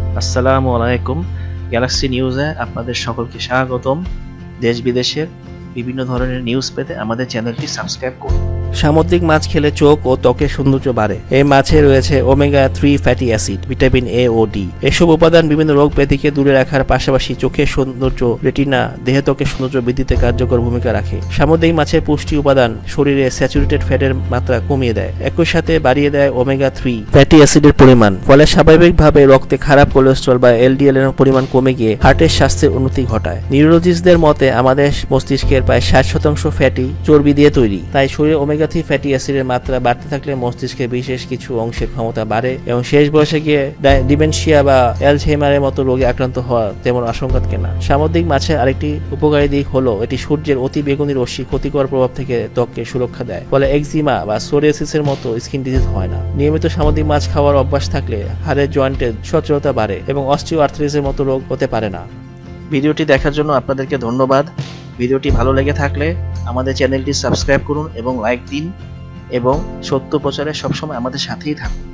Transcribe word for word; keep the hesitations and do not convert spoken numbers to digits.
আসসালামু আলাইকুম। গ্যালাক্সি নিউজে আপনাদের সকলকে স্বাগতম। দেশ বিদেশের বিভিন্ন ধরনের নিউজ পেতে আমাদের চ্যানেলটি সাবস্ক্রাইব করুন। সামুদ্রিক মাছ খেলে চোখ ও ত্বকের সৌন্দর্য বাড়ে। এই মাছে রয়েছে omega three fatty acid, vitamin A ও ডি। এসব উপাদান বিভিন্ন রোগ ব্যাধিকে দূরে রাখার পাশাপাশি চোখের সৌন্দর্য, রেটিনা, দেহ ত্বকের সৌন্দর্য বৃদ্ধিতে কার্যকর ভূমিকা রাখে। সামুদ্রিক মাছের পুষ্টি উপাদান শরীরে স্যাচুরেটেড ফ্যাটের মাত্রা কমিয়ে দেয়, একই সাথে বাড়িয়ে দেয় ওমেগা থ্রি ফ্যাটি অ্যাসিডের পরিমাণ। ফলে স্বাভাবিকভাবে রক্তে খারাপ কোলেস্ট্রল বা এলডিএল এর পরিমাণ কমে গিয়ে হার্টের স্বাস্থ্যের উন্নতি ঘটায়। নিউরোলজিস্টদের মতে আমাদের মস্তিষ্কের প্রায় ষাট শতাংশ ফ্যাটি চর্বি দিয়ে তৈরি, তাই শরীরে ওমেগা থ্রি ফ্যাটি অ্যাসিডের মাত্রা বাড়তে থাকলে মস্তিষ্কের বিশেষ কিছু অংশের ক্ষমতা বাড়ে এবং শেষ বয়সে গিয়ে ডিমেনশিয়া বা অ্যালঝেইমারের মতো রোগে আক্রান্ত হওয়া তেমন আশঙ্কা থাকে না। সামুদ্রিক মাছের আরেকটি উপকারী দিক হলো এটি সূর্যের অতি বেগুনি রশ্মি ক্ষতিকর প্রভাব থেকে ত্বককে সুরক্ষা দেয়, ফলে এক্সিমা বা সোরিয়াসিসের মতো স্কিন ডিজিজ হয় না। নিয়মিত সামুদ্রিক মাছ খাওয়ার অভ্যাস থাকলে হাড়ের জয়েন্টের সচলতা বাড়ে এবং অস্টিও আর্থ্রাইটিসের মতো রোগ হতে পারে না। ভিডিওটি দেখার জন্য আপনাদেরকে ধন্যবাদ। ভিডিওটি ভালো লেগে থাকলে আমাদের চ্যানেলটি সাবস্ক্রাইব করুন এবং লাইক দিন এবং সত্য প্রচারে সবসময় আমাদের সাথেই থাকুন।